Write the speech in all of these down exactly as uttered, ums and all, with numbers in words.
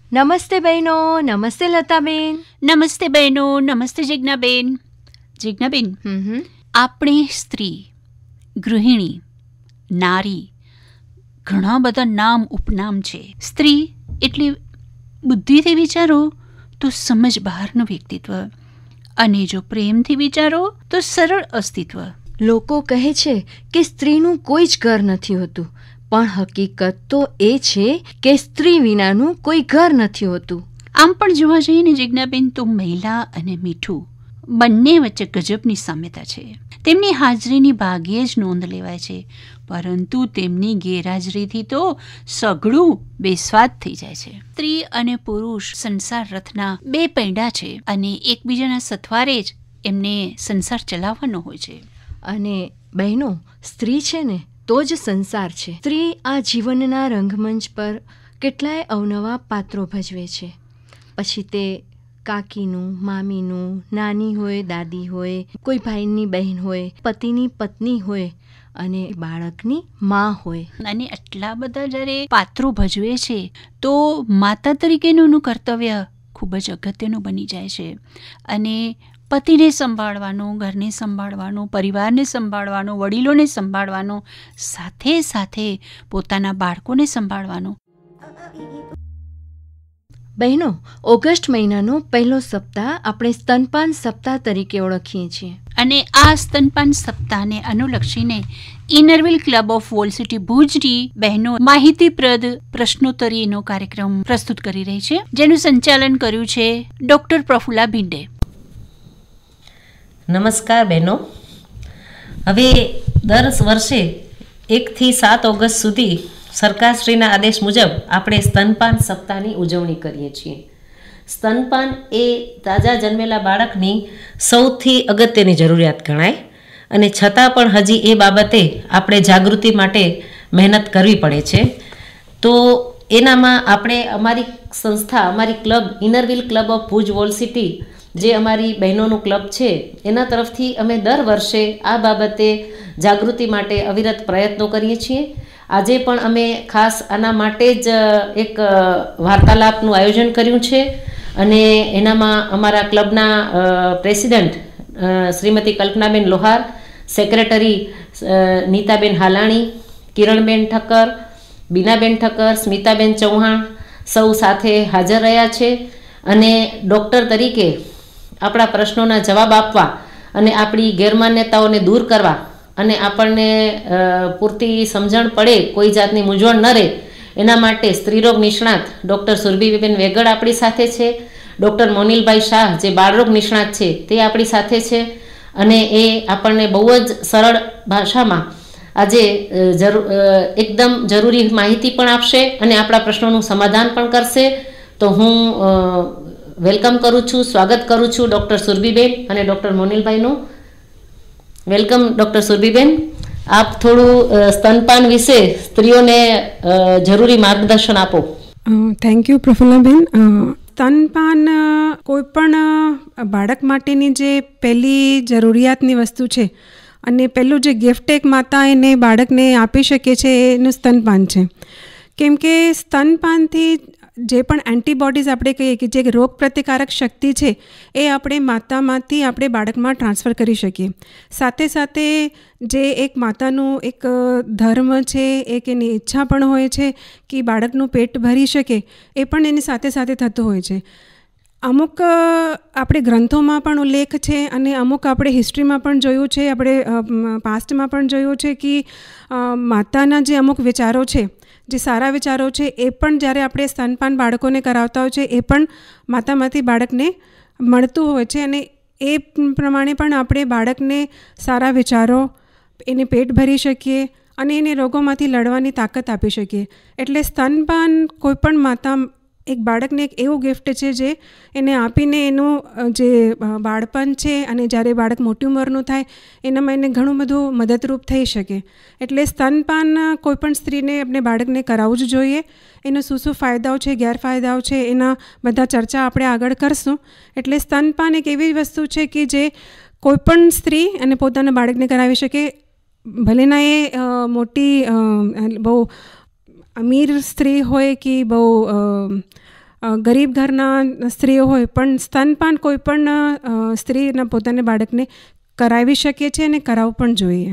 નમસ્તે બહેનો. નમસ્તે લતાબેન. નમસ્તે બહેનો. નમસ્તે જિજ્ઞાબેન. જિજ્ઞાબેન, હમ આપણે સ્ત્રી, ગૃહિણી, નારી, ઘણા બધા નામ ઉપનામ છે. સ્ત્રી એટલે બુદ્ધિથી વિચારો તો સમજ બહારનું વ્યક્તિત્વ, અને જો પ્રેમથી વિચારો તો સરળ અસ્તિત્વ. લોકો કહે છે કે સ્ત્રીનું કોઈ જ ઘર નથી હોતું, પણ હકીકત તો એ છે કે સ્ત્રી વિનાનું કોઈ ઘર નથી હોતું. આમ પણ જોવા જઈએ ને જિજ્ઞાબેન, તો મહિલા અને મીઠું બંને વચ્ચે ગજબની સામ્યતા છે. તેમની હાજરીની ભાગ્યે જ નોંધ લેવાય છે, પરંતુ તેમની ગેરહાજરીથી તો સઘળું બેસ્વાદ થઈ જાય છે. સ્ત્રી અને પુરુષ સંસાર રથના બે પૈડા છે, અને એકબીજાના સથવારે જ એમને સંસાર ચલાવવાનો હોય છે. અને બહેનો, સ્ત્રી છે ને તો જ સંસાર છે. સ્ત્રી આ જીવનના રંગમંચ પર કેટલાય અવનવા પાત્રો ભજવે છે. પછી તે કાકીનું, મામીનું, નાની હોય, દાદી હોય, કોઈ ભાઈની બહેન હોય, પતિની પત્ની હોય, અને બાળકની માં હોય. અને આટલા બધા જ્યારે પાત્રો ભજવે છે તો માતા તરીકેનું એનું કર્તવ્ય ખૂબ જ અગત્યનું બની જાય છે. અને પતિને સંભાળવાનું, ઘરને સંભાળવાનું, પરિવારને સંભાળવાનું, વડીલોને સંભાળવાનું, સાથે સાથે પોતાના બાળકોને સંભાળવાનું. બહેનો, ઓગસ્ટ મહિનાનો પહેલો સપ્તાહ આપણે સ્તનપાન સપ્તાહ તરીકે ઓળખીએ છીએ. અને આ સ્તનપાન સપ્તાહને અનુલક્ષીને Inner Wheel club of wall city ભુજની બહેનો માહિતીપ્રદ પ્રશ્નોત્તરીનો કાર્યક્રમ પ્રસ્તુત કરી રહી છે, જેનું સંચાલન કર્યું છે ડોક્ટર પ્રફુલ્લા ભિંડે. નમસ્કાર બહેનો. હવે દર વર્ષે એકથી સાત ઓગસ્ટ સુધી સરકારશ્રીના આદેશ મુજબ આપણે સ્તનપાન સપ્તાહની ઉજવણી કરીએ છીએ. સ્તનપાન એ તાજા જન્મેલા બાળકની સૌથી અગત્યની જરૂરિયાત ગણાય, અને છતાં પણ હજી એ બાબતે આપણે જાગૃતિ માટે મહેનત કરવી પડે છે. તો એનામાં આપણે અમારી સંસ્થા, અમારી club Inner Wheel club of Bhuj wall city, જે અમારી બહેનોનું ક્લબ છે, એના તરફથી અમે દર વર્ષે આ બાબતે જાગૃતિ માટે અવિરત પ્રયત્નો કરીએ છીએ. આજે પણ અમે ખાસ આના માટે જ એક વાર્તાલાપનું આયોજન કર્યું છે, અને એનામાં અમારા ક્લબના પ્રેસિડેન્ટ શ્રીમતી કલ્પનાબેન લોહાર, સેક્રેટરી નીતાબેન હાલાણી, કિરણબેન ઠક્કર, બીનાબેન ઠક્કર, સ્મિતાબેન ચૌહાણ સૌ સાથે હાજર રહ્યા છે. અને ડૉક્ટર તરીકે આપણા પ્રશ્નોના જવાબ આપવા અને આપણી ગેરમાન્યતાઓને દૂર કરવા, અને આપણને પૂરતી સમજણ પડે, કોઈ જાતની મૂંઝવણ ન રહે, એના માટે સ્ત્રીરોગ નિષ્ણાત ડૉક્ટર સુરભીબેન વેગડ આપણી સાથે છે. ડૉક્ટર મોનિલભાઈ શાહ, જે બાળરોગ નિષ્ણાત છે, તે આપણી સાથે છે. અને એ આપણને બહુ જ સરળ ભાષામાં આજે જરૂર એકદમ જરૂરી માહિતી પણ આપશે, અને આપણા પ્રશ્નોનું સમાધાન પણ કરશે. તો હું વેલકમ કરું છું, સ્વાગત કરું છું ડૉક્ટર સુરભીબેન અને ડૉક્ટર મોનિલભાઈનું. Welcome doctor Surabhiben. આપ થોડું સ્તનપાન વિશે સ્ત્રીઓને જરૂરી માર્ગદર્શન આપો. Thank you Prafullaben. સ્તનપાન કોઈ પણ બાળક માટેની જે પહેલી જરૂરિયાતની વસ્તુ છે, અને પહેલું જે ગિફ્ટ એક માતા એને બાળકને આપી શકે છે, એનું સ્તનપાન છે. કેમ કે સ્તનપાનથી જે પણ એન્ટીબોડીઝ આપણે કહીએ કે જે રોગ પ્રતિકારક શક્તિ છે, એ આપણે માતામાંથી આપણે બાળકમાં ટ્રાન્સફર કરી શકીએ. સાથે સાથે જે એક માતાનું એક ધર્મ છે, એક એની ઈચ્છા પણ હોય છે કે બાળકનું પેટ ભરી શકે, એ પણ એની સાથે સાથે થતું હોય છે. અમુક આપણે ગ્રંથોમાં પણ ઉલ્લેખ છે, અને અમુક આપણે હિસ્ટ્રીમાં પણ જોયું છે, આપણે પાસ્ટમાં પણ જોયું છે કે માતાના જે અમુક વિચારો છે, જે સારા વિચારો છે, એ પણ જ્યારે આપણે સ્તનપાન બાળકોને કરાવતા હોય છે, એ પણ માતામાંથી બાળકને મળતું હોય છે. અને એ પ્રમાણે પણ આપણે બાળકને સારા વિચારો, એને પેટ ભરી શકીએ, અને એને રોગોમાંથી લડવાની તાકાત આપી શકીએ. એટલે સ્તનપાન કોઈ પણ માતા એક બાળકને એક એવું ગિફ્ટ છે જે એને આપીને એનું જે બાળપણ છે, અને જ્યારે બાળક મોટી ઉંમરનું થાય એનામાં એને ઘણું બધું મદદરૂપ થઈ શકે. એટલે સ્તનપાન કોઈપણ સ્ત્રીને આપણે બાળકને કરાવવું જ જોઈએ. એનો શું શું ફાયદાઓ છે, ગેરફાયદાઓ છે, એના બધા ચર્ચા આપણે આગળ કરશું. એટલે સ્તનપાન એક એવી વસ્તુ છે કે જે કોઈપણ સ્ત્રી અને પોતાના બાળકને કરાવી શકે, ભલેના એ મોટી બહુ અમીર સ્ત્રી હોય કે બહુ ગરીબ ઘરના સ્ત્રીઓ હોય પણ સ્તનપાન કોઈ પણ સ્ત્રીના પોતાના બાળકને કરાવી શકીએ છીએ અને કરાવવું પણ જોઈએ.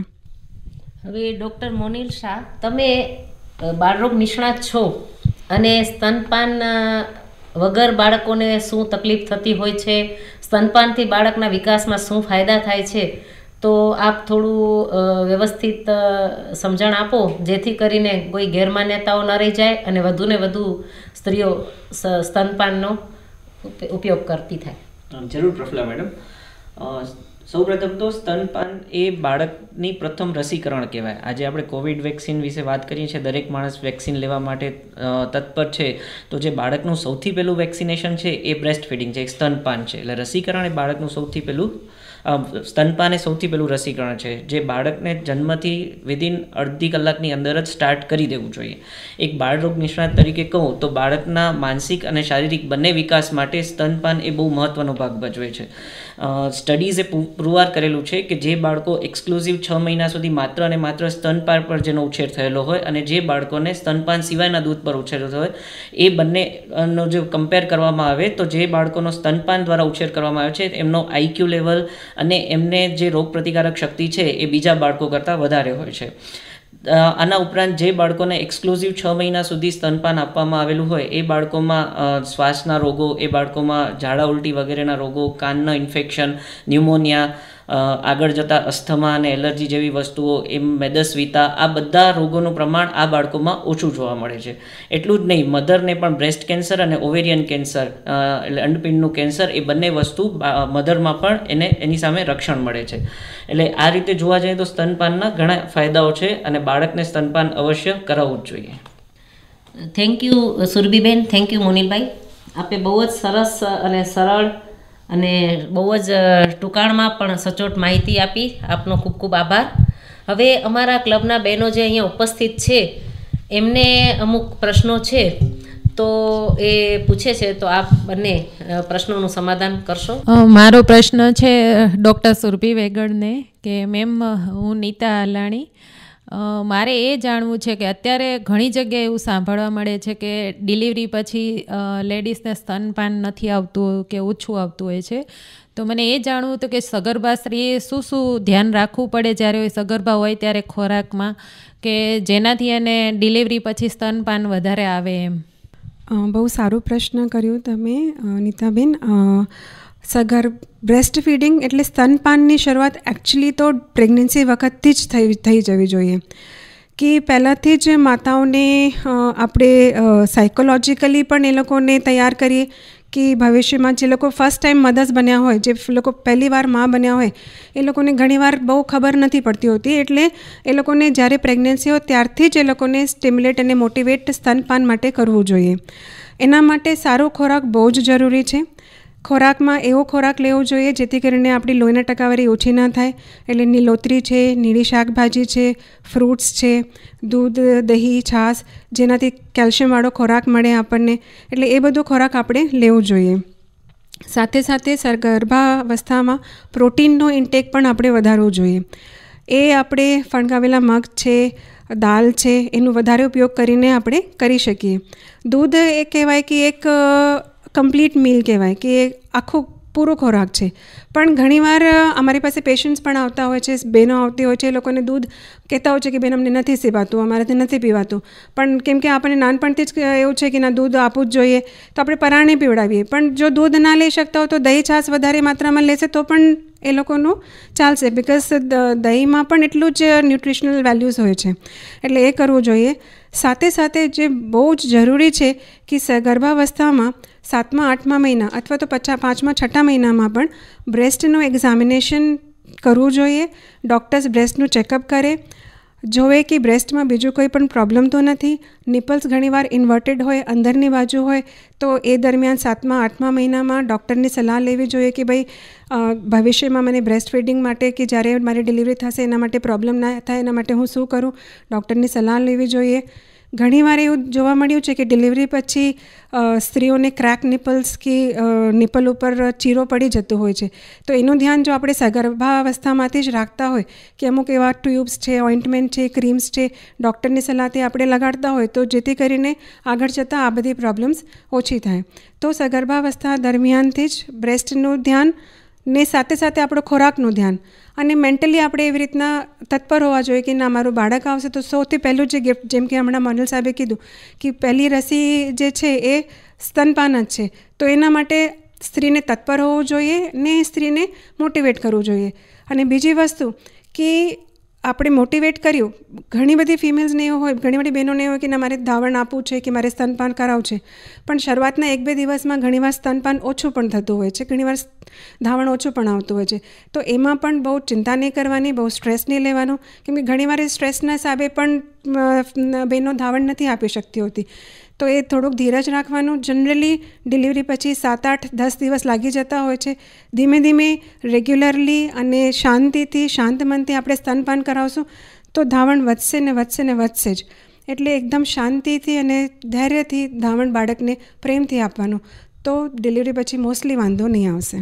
હવે ડૉક્ટર મોનિલ શાહ, તમે બાળરોગ નિષ્ણાત છો અને સ્તનપાન વગર બાળકોને શું તકલીફ થતી હોય છે, સ્તનપાનથી બાળકના વિકાસમાં શું ફાયદા થાય છે, તો આપ થોડું વ્યવસ્થિત સમજણ આપો જેથી કરીને કોઈ ગેરમાન્યતાઓ ન રહી જાય અને વધુને વધુ સ્ત્રીઓ સ્તનપાનનો ઉપયોગ કરતી થાય. જરૂર પ્રફુલ્લા મેડમ. સૌપ્રથમ તો સ્તનપાન એ બાળકની પ્રથમ રસીકરણ કહેવાય. આજે આપણે કોવિડ વેક્સિન વિશે વાત કરીએ છીએ, દરેક માણસ વેક્સિન લેવા માટે તત્પર છે, તો જે બાળકનું સૌથી પહેલું વેક્સિનેશન છે એ બ્રેસ્ટ ફીડિંગ છે, એક સ્તનપાન છે. એટલે રસીકરણ એ બાળકનું સૌથી પહેલું સ્તનપાન એ સૌથી પહેલું રસીકરણ છે, જે બાળકને જન્મથી વિધિન અડધી કલાકની અંદર જ સ્ટાર્ટ કરી દેવું જોઈએ. એક બાળરોગ નિષ્ણાત તરીકે કહું તો બાળકના માનસિક અને શારીરિક બંને વિકાસ માટે સ્તનપાન એ બહુ મહત્ત્વનો ભાગ ભજવે છે. સ્ટડીઝે પુરવાર કરેલું છે કે જે બાળકો એક્સક્લુઝિવ છ મહિના સુધી માત્ર અને માત્ર સ્તનપાન પર જેનો ઉછેર થયેલો હોય અને જે બાળકોને સ્તનપાન સિવાયના દૂધ પર ઉછેર થયો હોય, એ બંનેનો જો કમ્પેર કરવામાં આવે તો જે બાળકોનો સ્તનપાન દ્વારા ઉછેર કરવામાં આવે છે એમનો આઈક્યુ લેવલ અને એમને જે રોગ પ્રતિકારક શક્તિ છે એ બીજા બાળકો કરતાં વધારે હોય છે. આના ઉપરાંત જે બાળકોને એક્સક્લુઝિવ છ મહિના સુધી સ્તનપાન આપવામાં આવેલું હોય એ બાળકોમાં શ્વાસના રોગો, એ બાળકોમાં ઝાડા ઉલટી વગેરેના રોગો, કાનના ઇન્ફેક્શન, ન્યુમોનિયા, આગળ જતાં અસ્થમા અને એલર્જી જેવી વસ્તુઓ, એમ મેદસ્વીતા, આ બધા રોગોનું પ્રમાણ આ બાળકોમાં ઓછું જોવા મળે છે. એટલું જ નહીં, મધરને પણ બ્રેસ્ટ કેન્સર અને ઓવેરિયન કેન્સર એટલે અંડપિંડનું કેન્સર, એ બંને વસ્તુ મધરમાં પણ એને એની સામે રક્ષણ મળે છે. એટલે આ રીતે જોવા જઈએ તો સ્તનપાનના ઘણા ફાયદાઓ છે અને બાળકને સ્તનપાન અવશ્ય કરાવવું જ જોઈએ. Thank you Surabhiben, thank you Monilbhai. આપે બહુ જ સરસ અને સરળ અને બહુ જ ટૂંકાણમાં પણ સચોટ માહિતી આપી. આપનો ખૂબ ખૂબ આભાર. હવે અમારા ક્લબના બહેનો જે અહીંયા ઉપસ્થિત છે એમને અમુક પ્રશ્નો છે તો એ પૂછે છે, તો આપ બંને પ્રશ્નોનું સમાધાન કરશો. મારો પ્રશ્ન છે ડૉક્ટર સુરભી વેગડને કે મેમ, હું નીતા આલાણી, મારે એ જાણવું છે કે અત્યારે ઘણી જગ્યાએ એવું સાંભળવા મળે છે કે ડિલિવરી પછી લેડીઝને સ્તનપાન નથી આવતું કે ઓછું આવતું હોય છે. તો મને એ જાણવું હતું કે સગર્ભા સ્ત્રીએ શું શું ધ્યાન રાખવું પડે જ્યારે સગર્ભા હોય ત્યારે ખોરાકમાં, કે જેનાથી એને ડિલિવરી પછી સ્તનપાન વધારે આવે એમ. બહુ સારો પ્રશ્ન કર્યો તમે નીતાબેન. સગર્ભ બ્રેસ્ટ ફીડિંગ એટલે સ્તનપાનની શરૂઆત એકચ્યુઅલી તો પ્રેગ્નન્સી વખતથી જ થઈ થઈ જવી જોઈએ, કે પહેલાંથી જ માતાઓને આપણે સાયકોલોજીકલી પણ એ લોકોને તૈયાર કરીએ કે ભવિષ્યમાં જે લોકો ફર્સ્ટ ટાઈમ મધર્સ બન્યા હોય, જે લોકો પહેલી વાર મા બન્યા હોય, એ લોકોને ઘણીવાર બહુ ખબર નથી પડતી હોતી. એટલે એ લોકોને જ્યારે પ્રેગ્નન્સી હોય ત્યારથી જ એ લોકોને સ્ટિમ્યુલેટ અને મોટિવેટ સ્તનપાન માટે કરવું જોઈએ. એના માટે સારો ખોરાક બહુ જ જરૂરી છે. ખોરાકમાં એવો ખોરાક લેવો જોઈએ જેથી કરીને આપણી લોહીના ટકાવારી ઓછી ન થાય. એટલે લીલોતરી છે, નીળી શાકભાજી છે, ફ્રૂટ્સ છે, દૂધ, દહીં, છાશ, જેનાથી કેલ્શિયમવાળો ખોરાક મળે આપણને. એટલે એ બધો ખોરાક આપણે લેવો જોઈએ. સાથે સાથે સગર્ભાવસ્થામાં પ્રોટીનનો ઇન્ટેક પણ આપણે વધારવો જોઈએ. એ આપણે ફણગાવેલા મગ છે, દાળ છે, એનો વધારે ઉપયોગ કરીને આપણે કરી શકીએ. દૂધ એ કહેવાય કે એક કમ્પ્લીટ મીલ કહેવાય, કે આખો પૂરો ખોરાક છે. પણ ઘણીવાર અમારી પાસે પેશન્ટ્સ પણ આવતા હોય છે, બહેનો આવતી હોય છે, એ લોકોને દૂધ કહેતા હોય છે કે બેન અમને નથી સેવાતું, અમારાથી નથી પીવાતું. પણ કેમ કે આપણને નાનપણથી જ એવું છે કે ના દૂધ આપવું જ જોઈએ, તો આપણે પરાણે પીવડાવીએ. પણ જો દૂધ ના લઈ શકતા હોય તો દહીં છાશ વધારે માત્રામાં લેશે તો પણ એ લોકોનું ચાલશે, બિકોઝ દહીંમાં પણ એટલું જ ન્યુટ્રિશનલ વેલ્યુઝ હોય છે. એટલે એ કરવું જોઈએ. સાથે સાથે જે બહુ જ જરૂરી છે કે ગર્ભાવસ્થામાં સાતમા આઠમા મહિના અથવા તો પચાસ પાંચમા છઠ્ઠા મહિનામાં પણ બ્રેસ્ટનું એક્ઝામિનેશન કરવું જોઈએ. ડૉક્ટર્સ બ્રેસ્ટનું ચેકઅપ કરે, જોવે કે બ્રેસ્ટમાં બીજું કોઈ પણ પ્રોબ્લેમ તો નથી. નિપલ્સ ઘણીવાર ઇન્વર્ટેડ હોય, અંદરની બાજુ હોય, તો એ દરમિયાન સાતમા આઠમા મહિનામાં ડૉક્ટરની સલાહ લેવી જોઈએ કે ભાઈ ભવિષ્યમાં મને બ્રેસ્ટ ફીડિંગ માટે કે જ્યારે મારી ડિલિવરી થશે એના માટે પ્રોબ્લેમ ના થાય એના માટે હું શું કરું, ડૉક્ટરની સલાહ લેવી જોઈએ. ઘણીવાર એવું જોવા મળ્યું છે કે ડિલિવરી પછી સ્ત્રીઓને ક્રેક નિપલ્સ કે નિપલ ઉપર ચીરો પડી જતો હોય છે. તો એનું ધ્યાન જો આપણે સગર્ભાવસ્થામાંથી જ રાખતા હોય કે અમુક એવા ટ્યુબ્સ છે, ઓઇન્ટમેન્ટ છે, ક્રીમ્સ છે, ડૉક્ટરની સલાહથી આપણે લગાડતા હોય તો જેથી કરીને આગળ જતાં આ બધી પ્રોબ્લેમ્સ ઓછી થાય. તો સગર્ભાવસ્થા દરમિયાનથી જ બ્રેસ્ટનું ધ્યાન ને સાથે સાથે આપણો ખોરાકનું ધ્યાન અને મેન્ટલી આપણે એવી રીતના તત્પર હોવા જોઈએ કે ના મારું બાળક આવશે તો સૌથી પહેલું જે ગિફ્ટ, જેમ કે હમણાં મોનલ સાહેબે કીધું કે પહેલી રસી જે છે એ સ્તનપાન જ છે. તો એના માટે સ્ત્રીને તત્પર હોવું જોઈએ ને સ્ત્રીને મોટિવેટ કરવું જોઈએ. અને બીજી વસ્તુ કે આપણે મોટિવેટ કર્યું, ઘણી બધી ફિમેલ્સને એવું હોય, ઘણી બધી બહેનોને એવું હોય કે ના મારે ધાવણ આપવું છે કે મારે સ્તનપાન કરાવવું છે, પણ શરૂઆતના એક બે દિવસમાં ઘણીવાર સ્તનપાન ઓછું પણ થતું હોય છે, ઘણીવાર ધાવણ ઓછું પણ આવતું હોય છે. તો એમાં પણ બહુ ચિંતા નહીં કરવાની, બહુ સ્ટ્રેસ નહીં લેવાનું, કેમ કે ઘણીવાર એ સ્ટ્રેસના હિસાબે પણ બહેનો ધાવણ નથી આપી શકતી હોતી. તો એ થોડુંક ધીરજ રાખવાનું. જનરલી ડિલિવરી પછી સાત આઠ દસ દિવસ લાગી જતા હોય છે. ધીમે ધીમે રેગ્યુલરલી અને શાંતિથી શાંત મનથી આપણે સ્તનપાન કરાવશું તો ધાવણ વધશે ને વધશે ને વધશે જ. એટલે એકદમ શાંતિથી અને ધૈર્યથી ધાવણ બાળકને પ્રેમથી આપવાનું, તો ડિલિવરી પછી મોસ્ટલી વાંધો નહીં આવશે.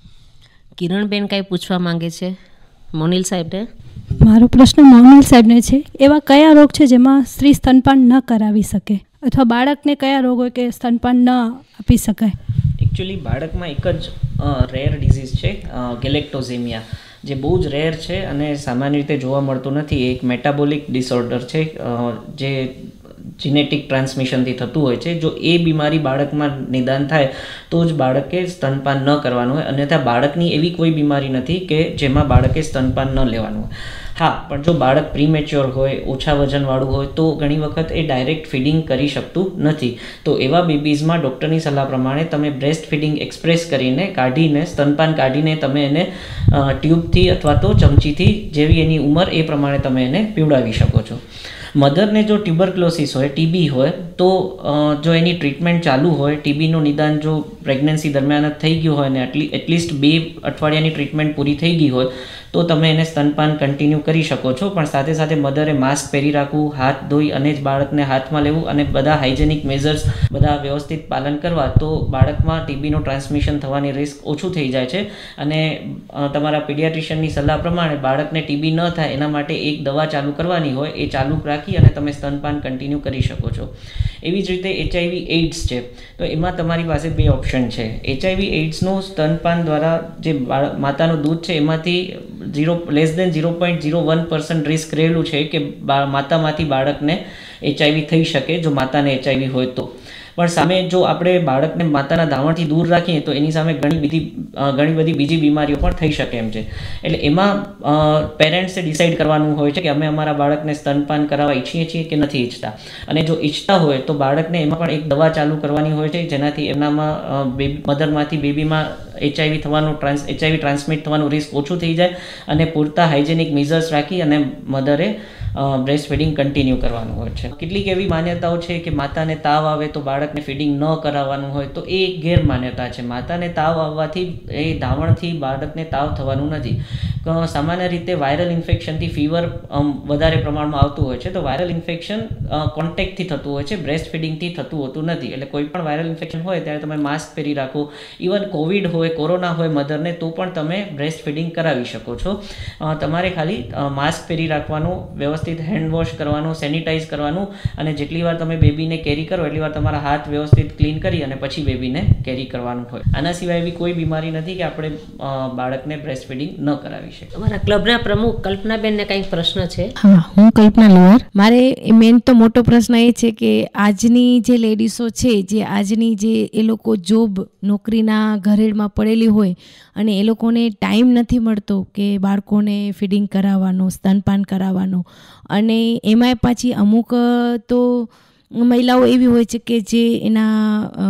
કિરણબેન કાંઈ પૂછવા માંગે છે મોનિલ સાહેબને? મારો પ્રશ્ન મોનિલ સાહેબને છે. એવા કયા રોગ છે જેમાં સ્ત્રી સ્તનપાન ન કરાવી શકે, અથવા બાળકને કયા રોગ હોય કે સ્તનપાન ન આપી શકાય? એકચ્યુઅલી બાળકમાં એક જ રેર ડિઝીઝ છે, ગેલેક્ટોઝેમિયા, જે બહુ જ રેર છે અને સામાન્ય રીતે જોવા મળતું નથી. એક મેટાબોલિક ડિસઓર્ડર છે જે જીનેટિક ટ્રાન્સમિશનથી થતું હોય છે. જો એ બીમારી બાળકમાં નિદાન થાય તો જ બાળકે સ્તનપાન ન કરવાનું હોય, અન્યથા બાળકની એવી કોઈ બીમારી નથી કે જેમાં બાળકે સ્તનપાન ન લેવાનું હોય. હા, પણ જો બાળક પ્રીમેચ્યોર હોય, ઓછા વજનવાળું હોય તો ઘણી વખત એ ડાયરેક્ટ ફીડિંગ કરી શકતું નથી. તો એવા બેબીઝમાં ડૉક્ટરની સલાહ પ્રમાણે તમે બ્રેસ્ટ ફીડિંગ એક્સપ્રેસ કરીને કાઢીને, સ્તનપાન કાઢીને તમે એને ટ્યુબથી અથવા તો ચમચીથી, જેવી એની ઉંમર એ પ્રમાણે તમે એને પીવડાવી શકો છો. મધરને જો ટ્યુબરક્લોસિસ હોય, ટીબી હોય, તો જો એની ટ્રીટમેન્ટ ચાલુ હોય, ટીબીનું નિદાન જો પ્રેગ્નન્સી દરમિયાન જ થઈ ગયું હોય ને એટલી એટલીસ્ટ બે અઠવાડિયાની ટ્રીટમેન્ટ પૂરી થઈ ગઈ હોય તો તમે એને સ્તનપાન કન્ટિન્યુ કરી શકો છો. પણ સાથે સાથે મધરે માસ્ક પહેરી રાખવું, હાથ ધોઈ અને જ બાળકને હાથમાં લેવું અને બધા હાઇજેનિક મેઝર્સ બધા વ્યવસ્થિત પાલન કરવા, તો બાળકમાં ટીબીનું ટ્રાન્સમિશન થવાની રિસ્ક ઓછું થઈ જાય છે. અને તમારા પીડિયાટ્રિશિયનની સલાહ પ્રમાણે બાળકને ટીબી ન થાય એના માટે એક દવા ચાલુ કરવાની હોય, એ ચાલુ રાખી અને તમે સ્તનપાન કન્ટિન્યુ કરી શકો છો. એવી જ રીતે એચઆઈવી એઇડ્સ છે, તો એમાં તમારી પાસે બે ઓપ્શન છે. એચઆઈવી એઇડ્સનું સ્તનપાન દ્વારા જે માતાનું દૂધ છે એમાંથી zero less than zero point zero one percent risk રહેલું છે કે માતામાંથી બાળકને એચઆઈવી થઈ શકે જો માતાને એચઆઈવી હોય તો. પણ સામે જો આપણે બાળકને માતાના ધાવણથી દૂર રાખીએ તો એની સામે ઘણી બધી ઘણી બધી બીજી બીમારીઓ પણ થઈ શકે એમ છે. એટલે એમાં પેરેન્ટ્સે ડિસાઇડ કરવાનું હોય છે કે અમે અમારા બાળકને સ્તનપાન કરાવવા ઈચ્છીએ છીએ કે નથી ઈચ્છતા. અને જો ઈચ્છતા હોય તો બાળકને એમાં પણ એક દવા ચાલુ કરવાની હોય છે જેનાથી એમનામાં બેબી મધરમાંથી બેબીમાં એચઆઈવી થવાનું ટ્રાન્સ એચઆઈવી ટ્રાન્સમિટ થવાનું રિસ્ક ઓછું થઈ જાય અને પૂરતા હાઇજેનિક મેઝર્સ રાખી અને મધરે બ્રેસ્ટ ફીડિંગ કન્ટિન્યુ કરવાનું હોય છે. કેટલીક એવી માન્યતાઓ છે કે માતાને તાવ આવે તો બાળકને ફીડિંગ ન કરાવવાનું હોય, તો એ એક ગેરમાન્યતા છે. માતાને તાવ આવવાથી એ ધાવણથી બાળકને તાવ થવાનું નથી. સામાન્ય રીતે વાયરલ ઇન્ફેક્શનથી ફીવર વધારે પ્રમાણમાં આવતું હોય છે. તો વાયરલ ઇન્ફેક્શન કોન્ટેક્ટથી થતું હોય છે, બ્રેસ્ટ ફીડિંગથી થતું હોતું નથી. એટલે કોઈ પણ વાયરલ ઇન્ફેક્શન હોય ત્યારે તમે માસ્ક પહેરી રાખો. ઇવન કોવિડ હોય, કોરોના હોય મધરને, તો પણ તમે બ્રેસ્ટ ફીડિંગ કરાવી શકો છો. તમારે ખાલી માસ્ક પહેરી રાખવાનું, વ્યવસ્થિત હેન્ડ વોશ કરવાનું, સેનિટાઈઝ કરવાનું, અને જેટલી વાર તમે બેબીને કેરી કરો એટલી વાર તમારા હાથ વ્યવસ્થિત ક્લીન કરી અને પછી બેબીને કેરી કરવાનું હોય. આના સિવાય એવી કોઈ બીમારી નથી કે આપણે બાળકને બ્રેસ્ટ ફીડિંગ ન કરાવી શકીએ. અમારા ક્લબના પ્રમુખ કલ્પનાબેનને કંઈક પ્રશ્ન છે? હા, હું કલ્પના લોહાર. મારે મેન તો મોટો પ્રશ્ન એ છે કે આજની જે લેડીઝો છે, જે આજની જે એ લોકો જોબ નોકરીના ઘરેડમાં પડેલી હોય અને એ લોકોને ટાઈમ નથી મળતો કે બાળકોને ફીડિંગ કરાવવાનો, સ્તનપાન કરાવવાનો, અને એમાંય પાછી અમુક તો મહિલાઓ એવી હોય છે કે જે એના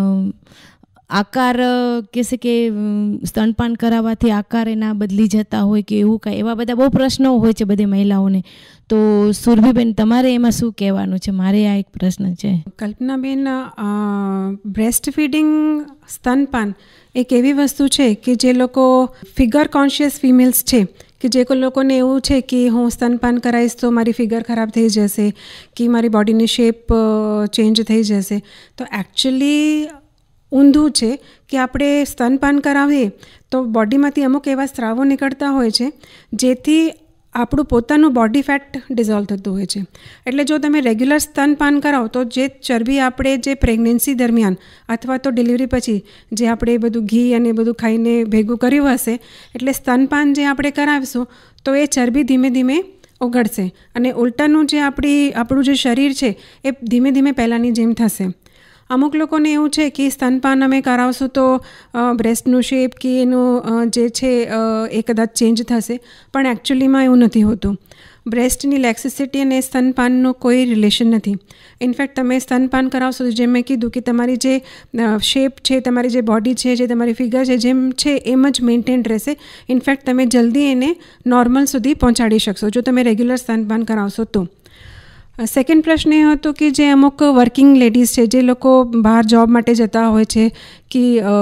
આકાર કહેશે કે સ્તનપાન કરાવવાથી આકાર એના બદલી જતા હોય કે એવું કાંઈ, એવા બધા બહુ પ્રશ્નો હોય છે બધી મહિલાઓને. તો સુરભીબેન, તમારે એમાં શું કહેવાનું છે? મારે આ એક પ્રશ્ન છે. કલ્પનાબેન, બ્રેસ્ટ ફીડિંગ, સ્તનપાન એક એવી વસ્તુ છે કે જે લોકો ફિગર કોન્શિયસ ફિમેલ્સ છે કે જે કોઈ લોકોને એવું છે કે હું સ્તનપાન કરાવીશ તો મારી ફિગર ખરાબ થઈ જશે કે મારી બોડીની શેપ ચેન્જ થઈ જશે, તો એકચ્યુઅલી ઊંધું છે કે આપણે સ્તનપાન કરાવીએ તો બોડીમાંથી અમુક એવા સ્રાવો નીકળતા હોય છે જેથી આપણું પોતાનું બોડી ફેટ ડિઝોલ્વ થતું હોય છે. એટલે જો તમે રેગ્યુલર સ્તનપાન કરાવો તો જે ચરબી આપણે જે પ્રેગ્નન્સી દરમિયાન અથવા તો ડિલિવરી પછી જે આપણે બધું ઘી અને બધું ખાઈને ભેગું કર્યું હશે, એટલે સ્તનપાન જે આપણે કરાવીશું તો એ ચરબી ધીમે ધીમે ઓગળશે અને ઉલટાનું જે આપણી આપણું જે શરીર છે એ ધીમે ધીમે પહેલાંની જેમ થશે. અમુક લોકોને એવું છે કે સ્તનપાન અમે કરાવશું તો બ્રેસ્ટનું શેપ કે એનું જે છે એ કદાચ ચેન્જ થશે, પણ એકચ્યુઅલીમાં એવું નથી હોતું. બ્રેસ્ટની લેક્સિસિટી અને સ્તનપાનનું કોઈ રિલેશન નથી. ઇનફેક્ટ તમે સ્તનપાન કરાવશો જેમ મેં કીધું કે તમારી જે શેપ છે, તમારી જે બોડી છે, જે તમારી ફિગર છે જેમ છે એમ જ મેન્ટેન રહેશે. ઇનફેક્ટ તમે જલ્દી એને નોર્મલ સુધી પહોંચાડી શકશો જો તમે રેગ્યુલર સ્તનપાન કરાવશો તો. સેકન્ડ પ્રશ્ન એ હતો કે જે અમુક વર્કિંગ લેડીઝ છે, જે લોકો બહાર જોબ માટે જતા હોય છે કે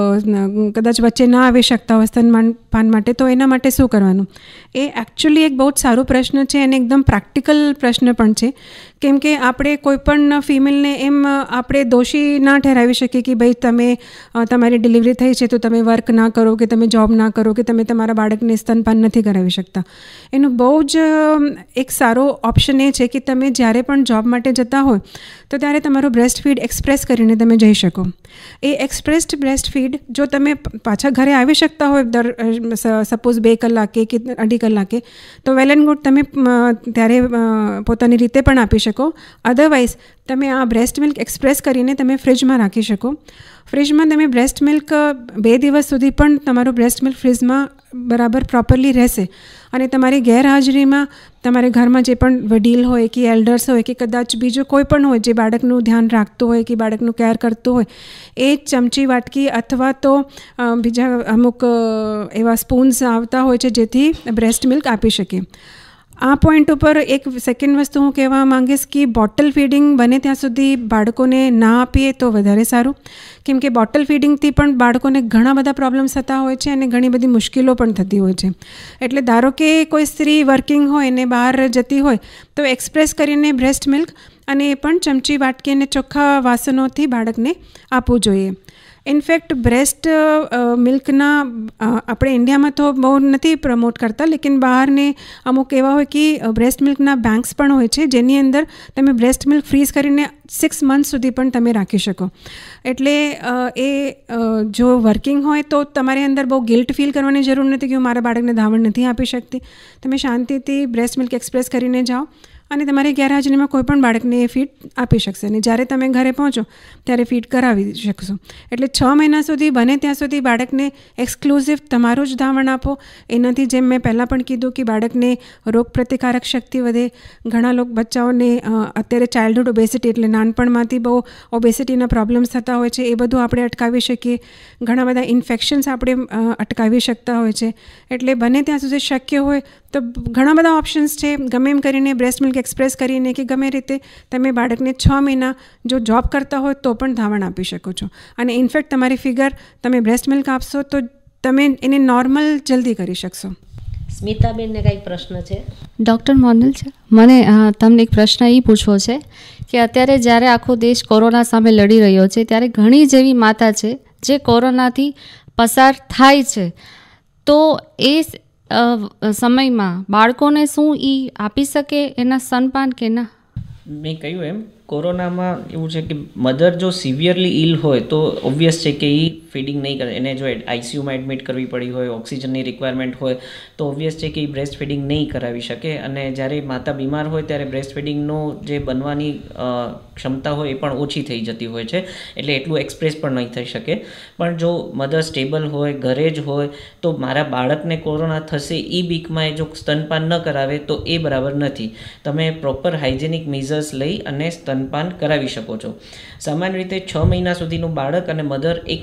કદાચ વચ્ચે ના આવી શકતા હોય સ્તનપાન માટે, તો એના માટે શું કરવાનું? એ એકચ્યુઅલી એક બહુ જ સારો પ્રશ્ન છે અને એકદમ પ્રેક્ટિકલ પ્રશ્ન પણ છે. કેમ કે આપણે કોઈ પણ ફિમેલને એમ આપણે દોષી ના ઠેરાવી શકીએ કે ભાઈ તમે તમારી ડિલિવરી થઈ છે તો તમે વર્ક ના કરો કે તમે જોબ ના કરો કે તમે તમારા બાળકને સ્તનપાન નથી કરાવી શકતા. એનું બહુ જ એક સારો ઓપ્શન એ છે કે તમે જ્યારે પણ જોબ માટે જતા હોય તો ત્યારે તમારો બ્રેસ્ટ ફીડ એક્સપ્રેસ કરીને તમે જઈ શકો. એ એક્સપ્રેસ્ડ બ્રેસ્ટ ફીડ જો તમે પાછા ઘરે આવી શકતા હોય દર સપોઝ બે કલાકે કે અઢી કલાકે તો વેલ એન્ડ ગુડ, તમે ત્યારે પોતાની રીતે પણ આપી શકો. અધરવાઇઝ તમે આ બ્રેસ્ટ મિલ્ક એક્સપ્રેસ કરીને તમે ફ્રિજમાં રાખી શકો. ફ્રિજમાં તમે બ્રેસ્ટ મિલ્ક બે દિવસ સુધી પણ તમારું બ્રેસ્ટ મિલ્ક ફ્રીજમાં બરાબર પ્રોપરલી રહેશે અને તમારી ગેરહાજરીમાં તમારે ઘરમાં જે પણ વડીલ હોય કે એલ્ડર્સ હોય કે કદાચ બીજું કોઈ પણ હોય જે બાળકનું ધ્યાન રાખતું હોય કે બાળકનું કેર કરતું હોય, એ ચમચી વાટકી અથવા તો બીજા અમુક એવા સ્પૂન્સ આવતા હોય છે જેથી બ્રેસ્ટ મિલ્ક આપી શકે. આ પોઈન્ટ ઉપર એક સેકન્ડ વસ્તુ હું કહેવા માંગીશ કે બોટલ ફીડિંગ બને ત્યાં સુધી બાળકોને ના આપીએ તો વધારે સારું. કેમ કે બોટલ ફીડિંગથી પણ બાળકોને ઘણા બધા પ્રોબ્લેમ્સ થતા હોય છે અને ઘણી બધી મુશ્કેલો પણ થતી હોય છે. એટલે ધારો કે કોઈ સ્ત્રી વર્કિંગ હોય ને બહાર જતી હોય તો એક્સપ્રેસ કરીને બ્રેસ્ટ મિલ્ક અને એ પણ ચમચી વાટકી અને ચોખ્ખા વાસણોથી બાળકને આપવું જોઈએ. ઇનફેક્ટ બ્રેસ્ટ મિલ્કના આપણે ઇન્ડિયામાં તો બહુ નથી પ્રમોટ કરતા, લેકિન બહારને અમુક એવા હોય કે બ્રેસ્ટ મિલ્કના બેંક્સ પણ હોય છે જેની અંદર તમે બ્રેસ્ટ મિલ્ક ફ્રીઝ કરીને સિક્સ મંથ સુધી પણ તમે રાખી શકો. એટલે એ જો વર્કિંગ હોય તો તમારી અંદર બહુ ગિલ્ટ ફીલ કરવાની જરૂર નથી કે હું મારા બાળકને ધાવણ નથી આપી શકતી. તમે શાંતિથી બ્રેસ્ટ મિલ્ક એક્સપ્રેસ કરીને જાઓ અને તમારી ગેરહાજરીમાં કોઈ પણ બાળકને એ ફીડ આપી શકશે અને જ્યારે તમે ઘરે પહોંચો ત્યારે ફીડ કરાવી શકશો. એટલે છ મહિના સુધી બને ત્યાં સુધી બાળકને એક્સક્લુઝિવ તમારું જ ધાવણ આપો. એનાથી જેમ મેં પહેલાં પણ કીધું કે બાળકને રોગ પ્રતિકારક શક્તિ વધે. ઘણા લોકો બચ્ચાઓને અત્યારે ચાઇલ્ડહુડ ઓબેસિટી એટલે નાનપણમાંથી બહુ ઓબેસિટીના પ્રોબ્લેમ્સ થતા હોય છે, એ બધું આપણે અટકાવી શકીએ. ઘણા બધા ઇન્ફેક્શન્સ આપણે અટકાવી શકતા હોય છે. એટલે બને ત્યાં સુધી શક્ય હોય તો ઘણા બધા ઓપ્શન્સ છે. ગમે એમ કરીને બ્રેસ્ટ મિલ્ક એક્સપ્રેસ કરીને કે ગમે રીતે તમે બાળકને છ મહિના જો જોબ કરતા હોય તો પણ ધાવણ આપી શકો છો. અને ઇનફેક્ટ તમારી ફિગર તમે બ્રેસ્ટ મિલ્ક આપશો તો તમે એને નોર્મલ જલ્દી કરી શકશો. સ્મિતાબેનને કંઈ પ્રશ્ન છે? ડૉક્ટર મોનલ છે, મને તમને એક પ્રશ્ન એ પૂછવો છે કે અત્યારે જ્યારે આખો દેશ કોરોના સામે લડી રહ્યો છે ત્યારે ઘણી જેવી માતા છે જે કોરોનાથી પસાર થાય છે, તો એ સમયમાં બાળકોને શું એ આપી શકે એના સ્તનપાન કે ના? મેં કહ્યું એમ કોરોનામાં એવું છે કે મધર જો સિવિયરલી ઇલ હોય તો ઓબ્વિયસ છે કે એ ફીડિંગ નહીં કરે. એને જો આઈસીયુમાં એડમિટ કરવી પડી હોય, ઓક્સિજનની રિક્વાયરમેન્ટ હોય તો ઓબ્વિયસ છે કે એ બ્રેસ્ટ ફીડિંગ નહીં કરાવી શકે. અને જ્યારે માતા બીમાર હોય ત્યારે બ્રેસ્ટ ફીડિંગનો જે બનવાની ક્ષમતા હોય એ પણ ઓછી થઈ જતી હોય છે, એટલે એટલું એક્સપ્રેસ પણ નહીં થઈ શકે. પણ જો મધર સ્ટેબલ હોય, ઘરે જ હોય તો મારા બાળકને કોરોના થશે એ બીકમાં એ જો સ્તનપાન ન કરાવે તો એ બરાબર નથી. તમે પ્રોપર હાઇજેનિક મેઝર્સ લઈ અને સ્તનપાન કરાવી શકો છો. સામાન્ય રીતે છ મહિના સુધીનું બાળક અને મધર એક જ યુનિટ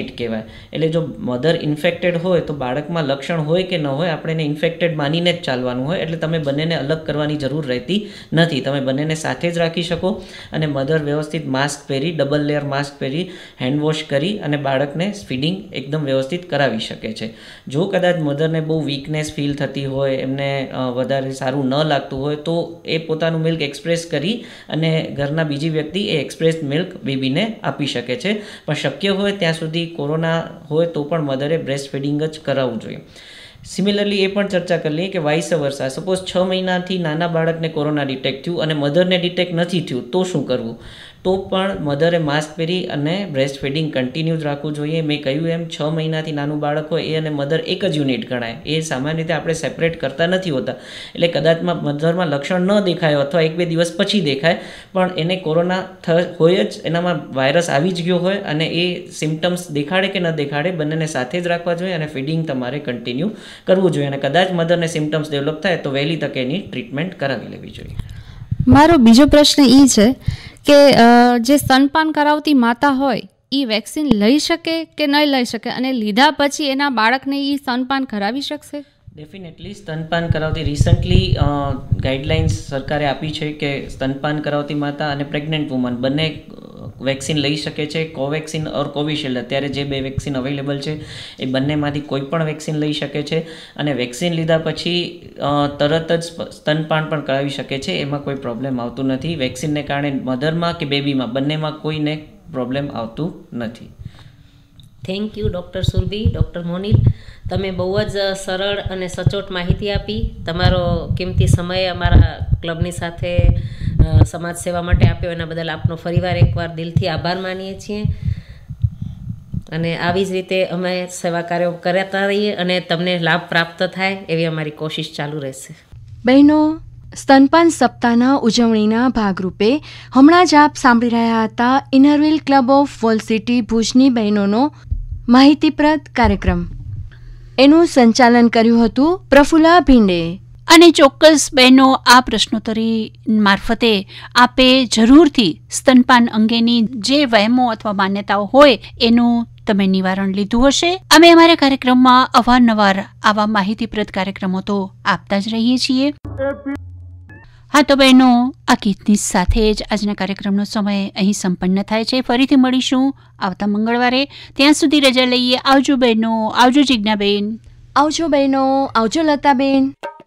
યુનિટ કહેવાય. એટલે જો મધર ઇન્ફેક્ટેડ હોય તો બાળકમાં લક્ષણ હોય કે ન હોય આપણે એને ઇન્ફેક્ટેડ માનીને જ ચાલવાનું હોય. એટલે તમે બંનેને અલગ કરવાની જરૂર રહેતી નથી. તમે બંનેને સાથે જ રાખી શકો અને મધર વ્યવસ્થિત માસ્ક પહેરી, ડબલ લેયર માસ્ક પહેરી, હેન્ડ વોશ કરી અને બાળકને ફીડિંગ એકદમ વ્યવસ્થિત કરાવી શકે છે. જો કદાચ મધરને બહુ વીકનેસ ફીલ થતી હોય, એમને વધારે સારું ન લાગતું હોય તો એ પોતાનું મિલ્ક એક્સપ્રેસ કરી અને ઘરના બીજી વ્યક્તિ એ એક્સપ્રેસ મિલ્ક બેબીને આપી શકે છે. પણ શક્ય હોય ત્યાં સુધી કોરોના હોય તો પણ મધરે બ્રેસ્ટ ફીડિંગ જ કરાવવું જોઈએ. સિમિલરલી એ પણ ચર્ચા કરી લઈએ કે વાઇસ વર્સા, સપોઝ છ મહિનાથી નાના બાળકને કોરોના ડિટેક્ટ થયું અને મધરને ડિટેક્ટ નથી થયું તો શું કરવું? તો પણ મધરે માસ્ક પહેરી અને બ્રેસ્ટ ફીડિંગ કન્ટિન્યુ જ રાખવું જોઈએ. મેં કહ્યું એમ છ મહિનાથી નાનું બાળક હોય એ અને મધર એક જ યુનિટ ગણાય. એ સામાન્ય રીતે આપણે સેપરેટ કરતા નથી હોતા. એટલે કદાચમાં મધરમાં લક્ષણ ન દેખાય અથવા એક બે દિવસ પછી દેખાય પણ એને કોરોના થ હોય જ, એનામાં વાયરસ આવી જ ગયો હોય અને એ સિમ્ટમ્સ દેખાડે કે ન દેખાડે બંનેને સાથે જ રાખવા જોઈએ અને ફીડિંગ તમારે કન્ટિન્યુ કરવું જોઈએ. અને કદાચ મધરને સિમ્ટમ્સ ડેવલપ થાય તો વહેલી તકે એની ટ્રીટમેન્ટ કરાવી લેવી જોઈએ. મારો બીજો પ્રશ્ન એ છે કે જે સ્તનપાન કરાવતી માતા હોય એ વેક્સિન લઈ શકે કે નહીં લઈ શકે, અને લીધા પછી એના બાળકને એ સ્તનપાન કરાવી શકશે? ડેફિનેટલી સ્તનપાન કરાવતી રિસન્ટલી ગાઈડલાઇન્સ સરકારે આપી છે કે સ્તનપાન કરાવતી માતા અને પ્રેગ્નન્ટ વુમન બંને વેક્સિન લઈ શકે છે. કોવેક્સિન ઓર કોવિશિલ્ડ અત્યારે જે બે વેક્સિન અવેલેબલ છે એ બંનેમાંથી કોઈ પણ વેક્સિન લઈ શકે છે અને વેક્સિન લીધા પછી તરત જ સ્તનપાન પણ કરાવી શકે છે. એમાં કોઈ પ્રોબ્લેમ આવતું નથી. વેક્સિનને કારણે મધરમાં કે બેબીમાં બંનેમાં કોઈને પ્રોબ્લેમ આવતું નથી. Thank you doctor Surabhi, doctor Monil. તમે બહુ જ સરળ અને સચોટ માહિતી આપી. તમારો કિંમતી સમય અમારા ક્લબની સાથે સમાજ સેવા માટે આપ્યો એના બદલ આપનો ફરીવાર એકવાર દિલથી આભાર માનીએ છીએ. અને આવી જ રીતે અમે સેવા કાર્યો કરતા રહીએ અને તમને લાભ પ્રાપ્ત થાય એવી અમારી કોશિશ ચાલુ રહેશે. બહેનો, સ્તનપાન સપ્તાહના ઉજવણીના ભાગરૂપે હમણાં જ આપ સાંભળી રહ્યા હતા Inner Wheel club of wall city ભુજની બહેનોનો માહિતીપ્રદ કાર્યક્રમ. એનું સંચાલન કર્યું હતું પ્રફુલ્લા ભીંડે. અને ચોક્કસ બહેનો, આ પ્રશ્નોત્તરી મારફતે આપે જરૂરથી સ્તનપાન અંગેની જે વહેમો અથવા માન્યતાઓ હોય એનું તમે નિવારણ લીધું હશે. અમે અમારા કાર્યક્રમમાં અવારનવાર આવા માહિતીપ્રદ કાર્યક્રમો તો આપતા જ રહીએ છીએ. હા તો બહેનો, આ ગીતની સાથે જ આજના કાર્યક્રમનો સમય અહીં સંપન્ન થાય છે. ફરીથી મળીશું આવતા મંગળવારે. ત્યાં સુધી રજા લઈએ. આવજો બહેનો. આવજો જિજ્ઞાબેન. આવજો બહેનો. આવજો લતાબેન.